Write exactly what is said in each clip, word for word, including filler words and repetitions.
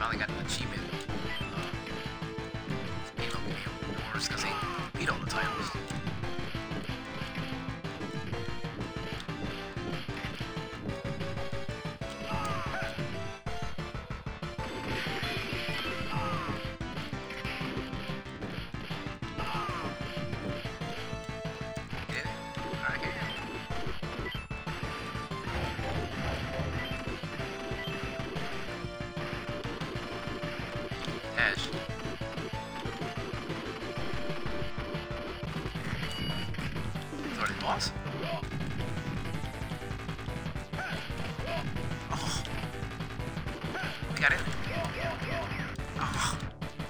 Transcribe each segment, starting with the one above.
finally got an achievement. Uh, you know, Game Wars, because they beat all the titles. Ash. Already boss? Oh. We got it. Oh.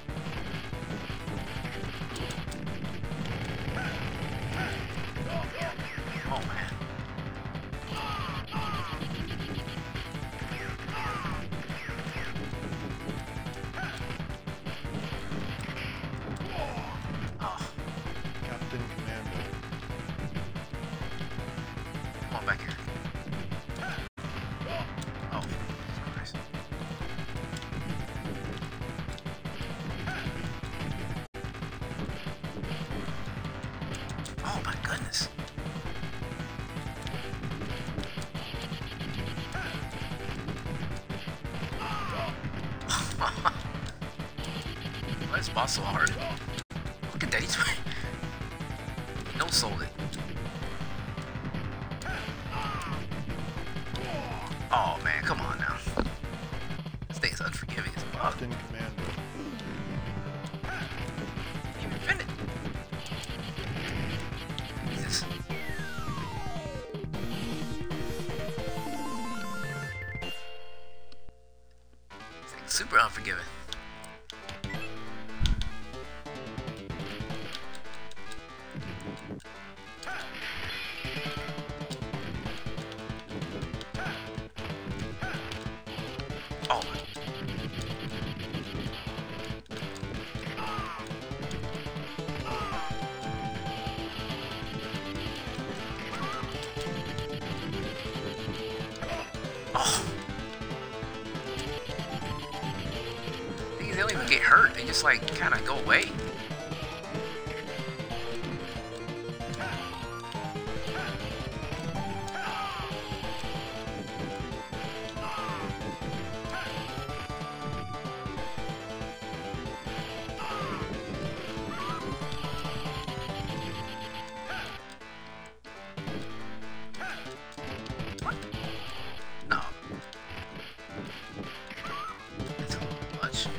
Oh man. Back here. Oh, nice. Oh my goodness. Why is boss so hard? Look at that, he's he no sold it. Oh man, come on now. This thing's unforgiving as fuck. Captain Commando. You even fin it. Jesus. This thing's super unforgiving. Oh. Oh. These they don't even get hurt. They just like kind of go away. No. That's a little much.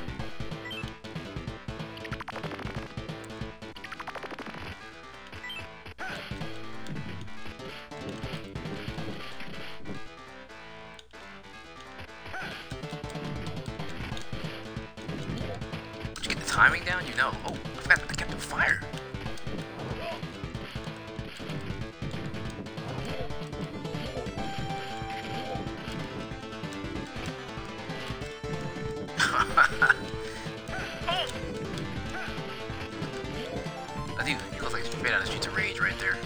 Did you get the timing down? You know. Oh, I forgot to get the fire. I think he looks like straight out of Streets of Rage right there.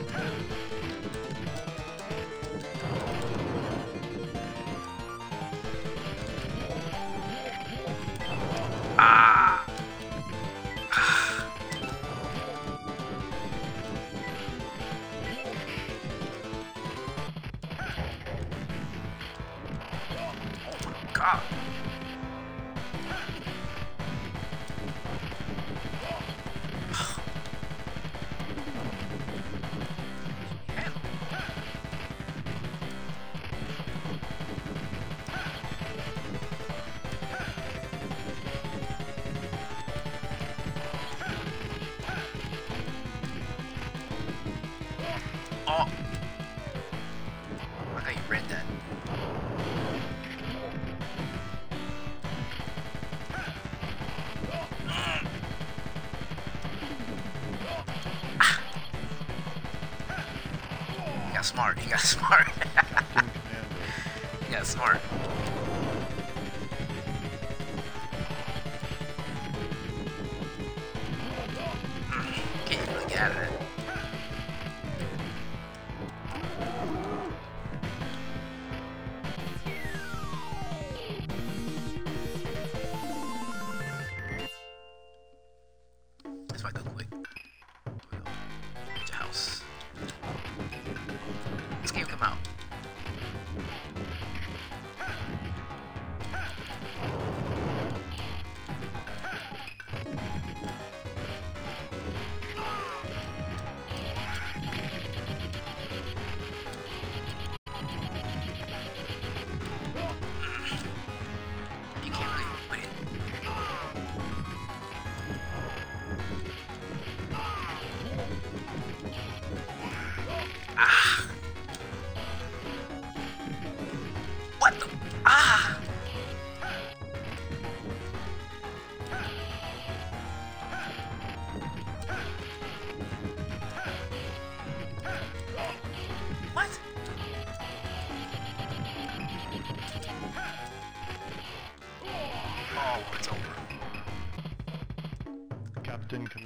Ah! Oh my god. Oh! Look how you read that. Ah. He got smart. He got smart. He got smart. Can't really get out of it.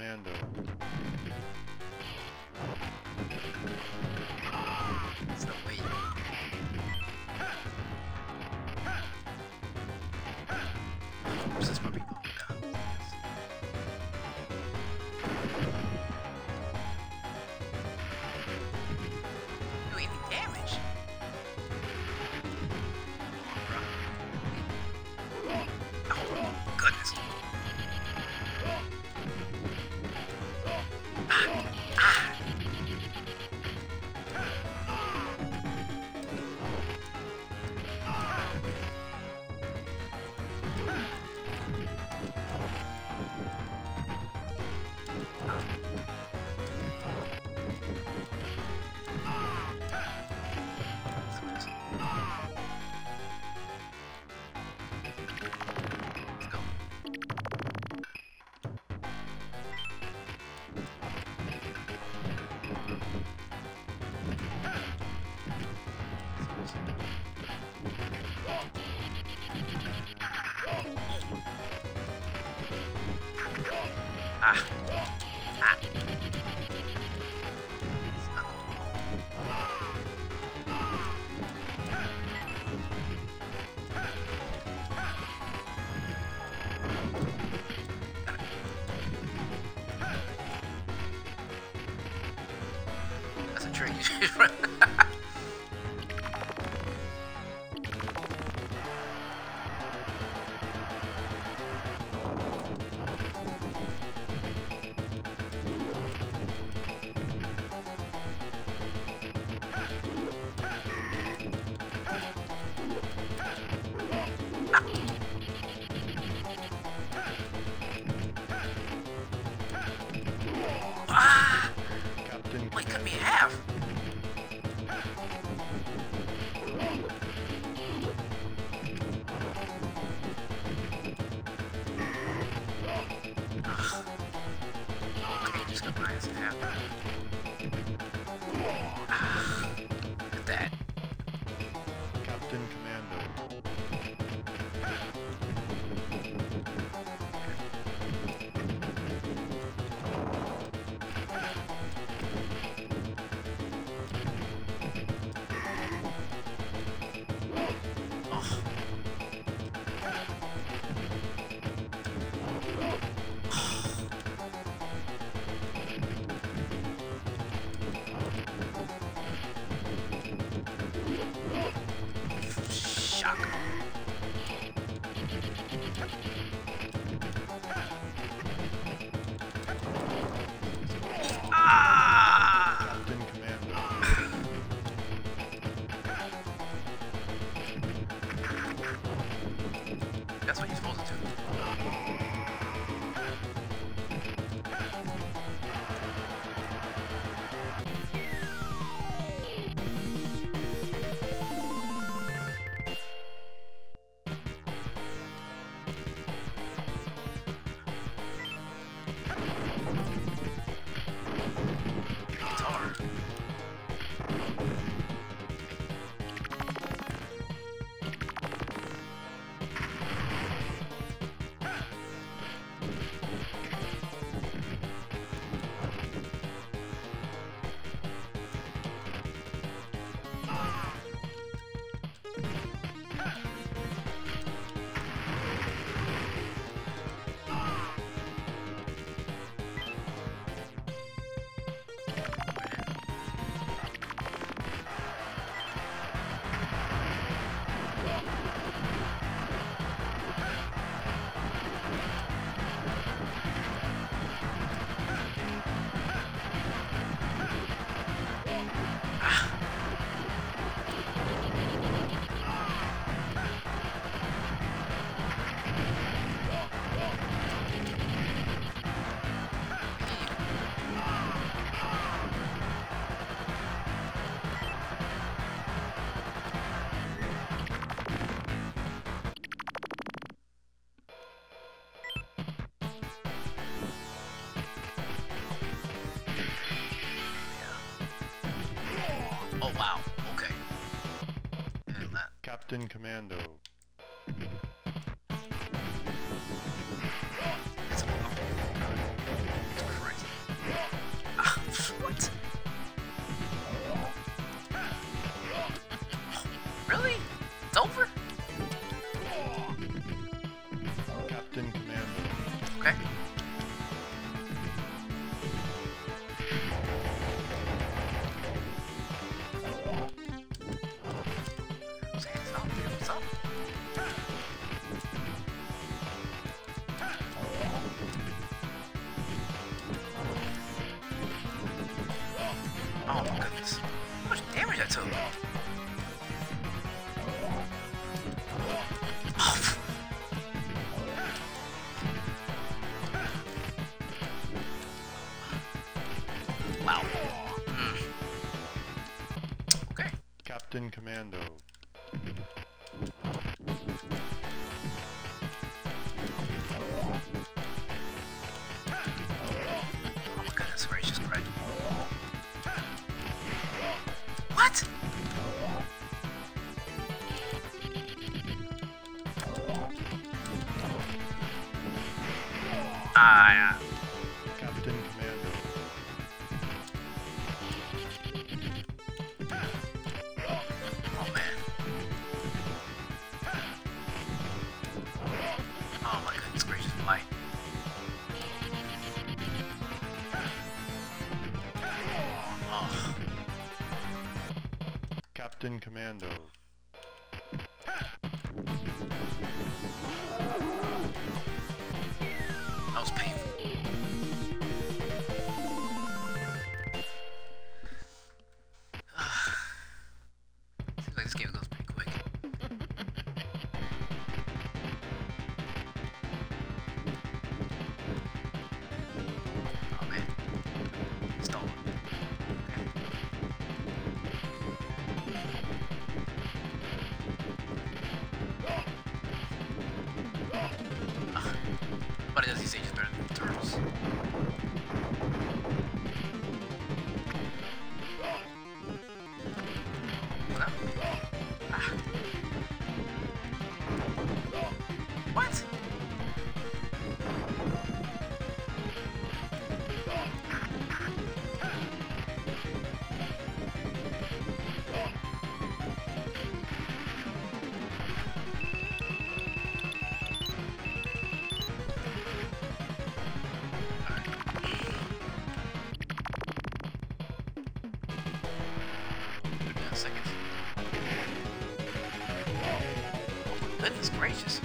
Commando. It's the weight. Where's this puppy? Oh, God. Do any damage? Oh, goodness. Ah, ah. Ah. Ah. That's a trick. You should run. Ah! Captain Wait, cut Commando. me in half. Ugh. Okay, just cut my ass in half. Ah, look at that. Captain Commando. Shock. Ah! Captain Commando. That's what you're supposed to do. Guitar. Oh wow, okay. And that. Captain Commando. It's, it's Oh. Wow. Mm. Okay. Captain Commando. Oh my goodness gracious, Greg. What? Ah, yeah. Captain Commando. Oh man. Oh my goodness gracious, why? Oh. Captain Commando. That was painful. Seems like this game goes pretty quick. Oh man. Stall. Okay. Ah. But it does these ages better than the turtles. What? Ah. What? Give me a second. Goodness gracious.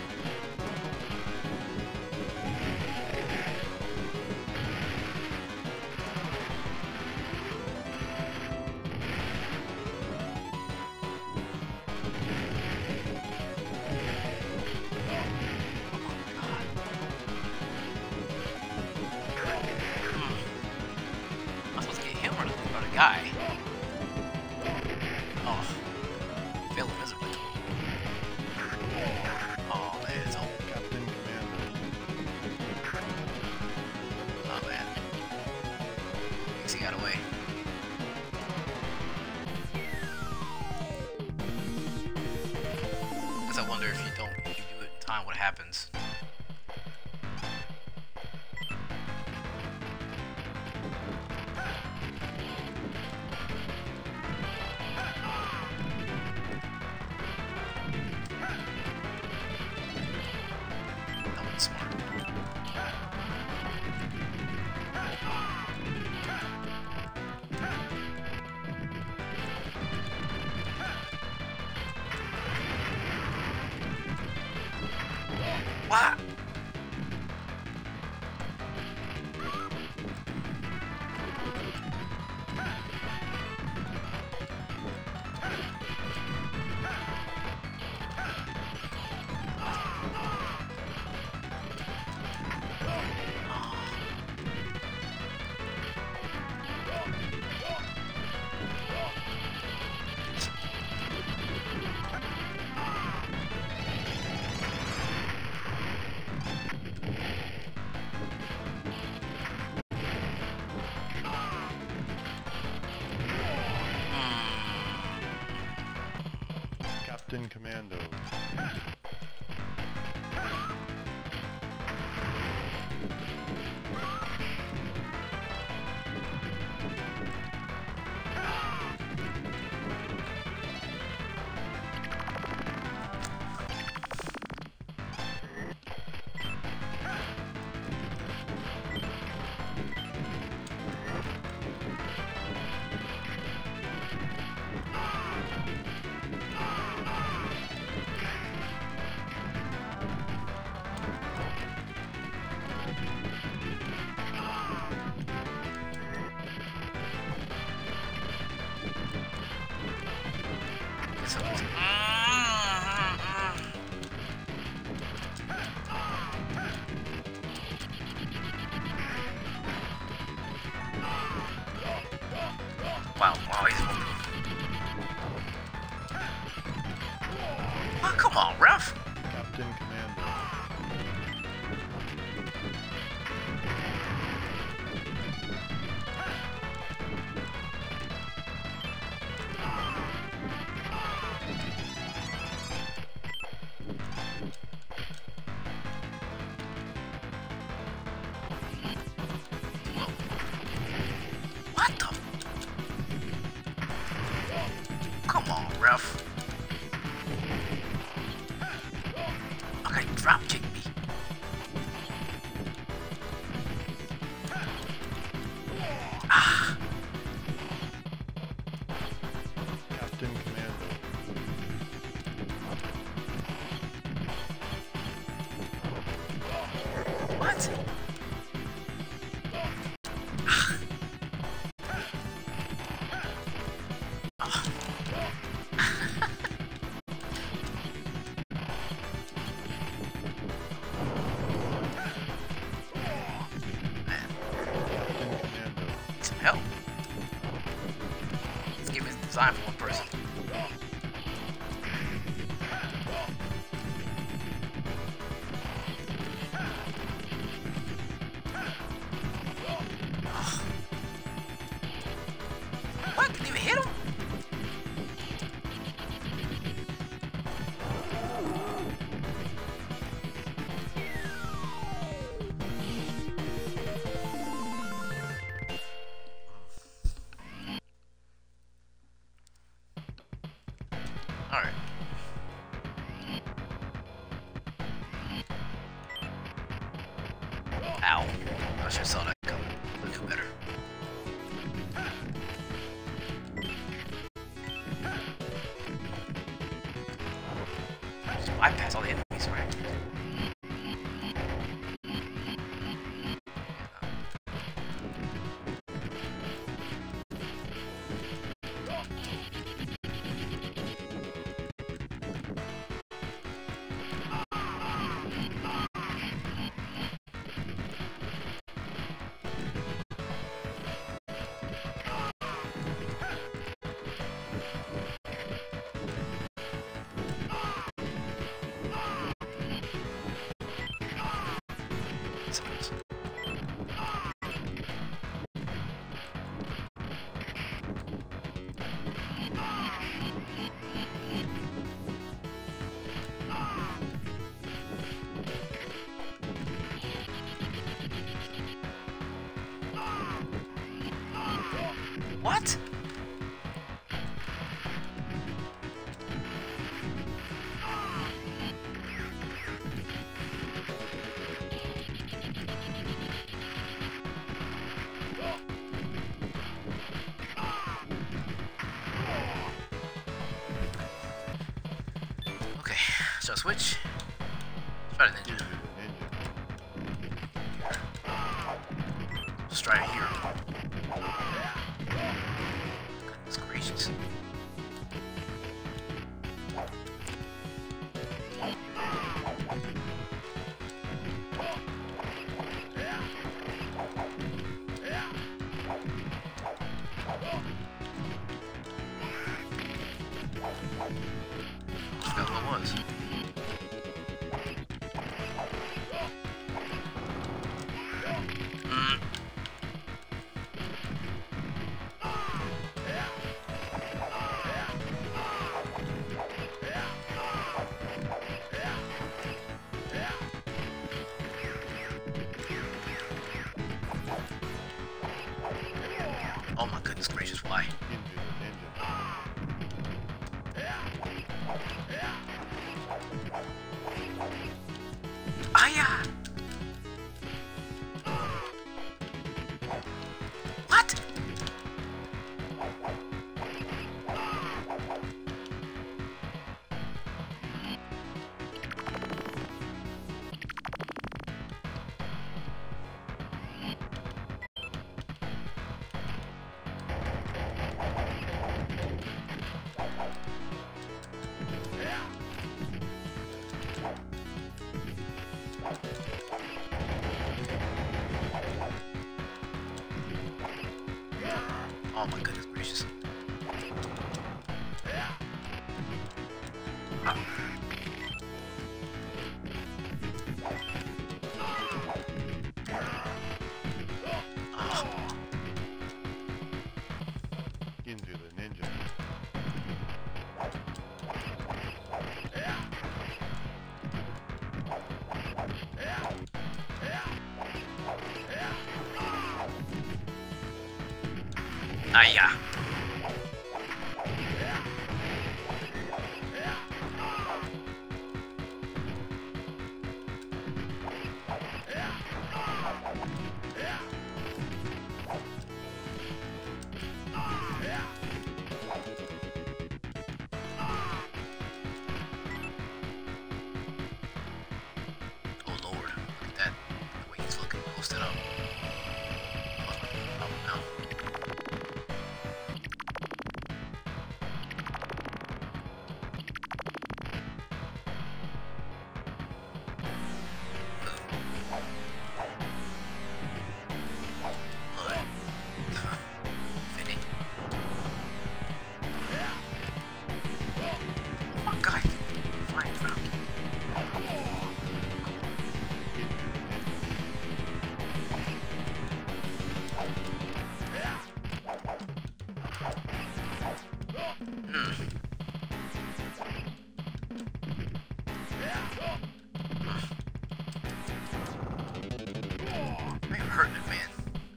I'm supposed to get him or the, or the guy. Oh. Failed miserably. Oh man, it's all. Captain Commando. Oh man. Thinks he got away. Guess I wonder if you don't, if you do it in time, what happens? That was smart. What? Captain Commando. So, wow, wow, he's... Oh, come on, ref! Captain Commando. What the? Come on, ref. Okay, drop kick me. Ah. Captain Commando. What? Some help. Let's give it design for one person. What? Didn't even hit him? Alright. Ow. I should have saw that coming. I knew better. Just bypass all the enemies, right? What? Okay, so switch. Try the ninja. Let's try it here. Goodness gracious. I forgot what it was. Mm. Oh my goodness gracious, why? Aya! What? Into the ninja. Ah, yeah. Oh Lord, look at that. The way he's looking, posted up. Oh no. I'm hurting it, man.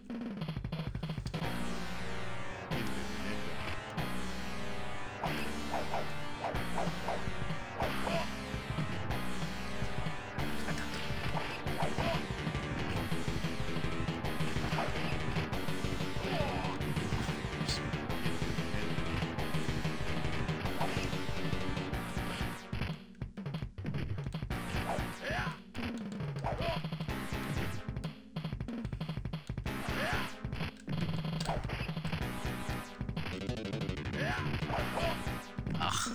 Ugh.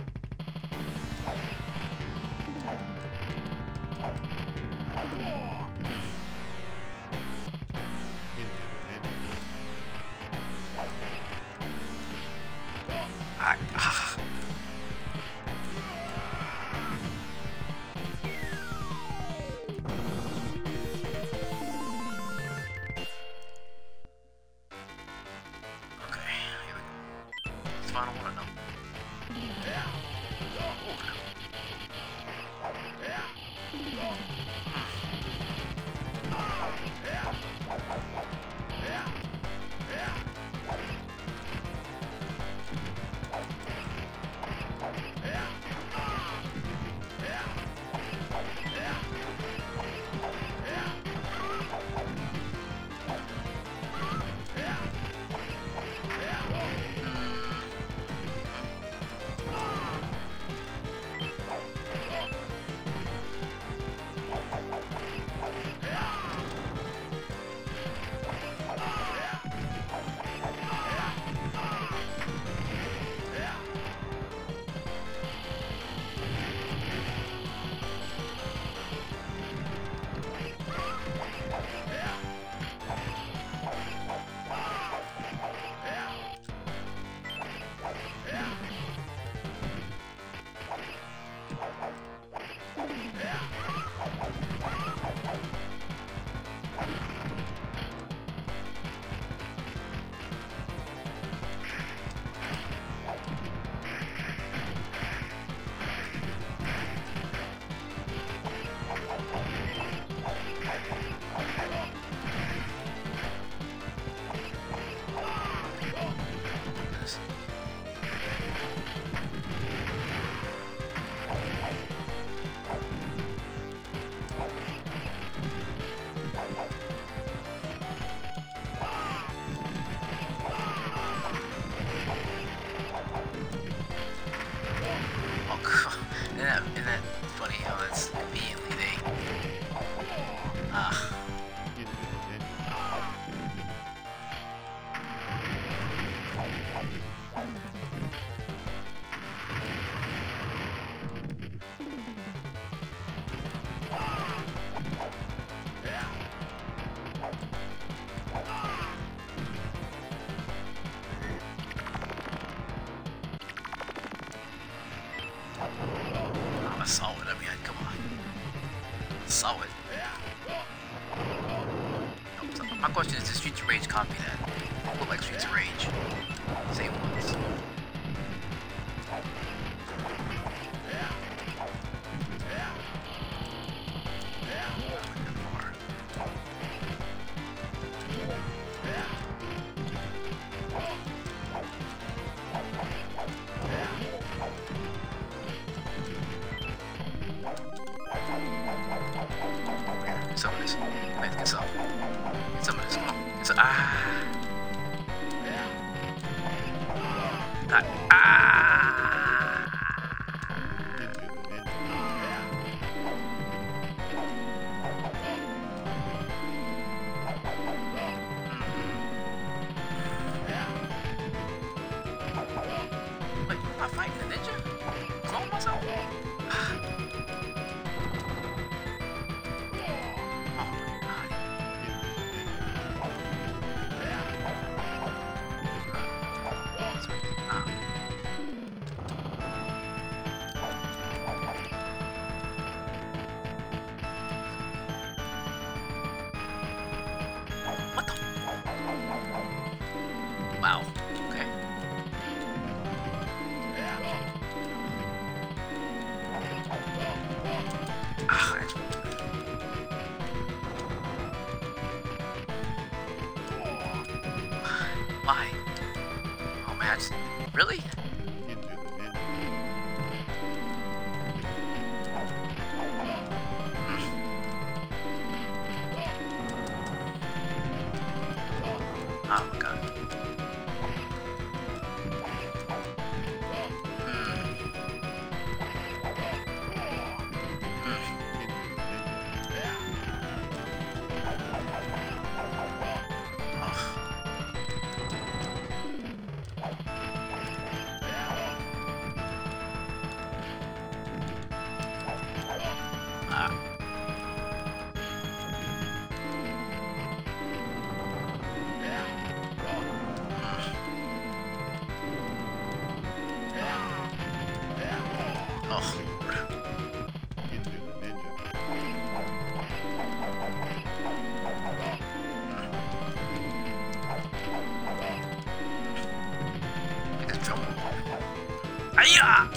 I, ah. Okay, here we go. It's final one, no. saw it. I mean, come on. Saw it. No, so my question is, did Streets of Rage copy that? Look like Streets of Rage. Same ones. Some of this. Wait, get some. Get some of this. Come on. Get some. Ah. Ah. Ah. Wait, am I fighting a ninja? Clone myself? Wow. Okay. Ah, that's... Why? Oh man, that's... Really? Oh my god. Oh. It's drum. Aya!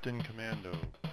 Captain Commando.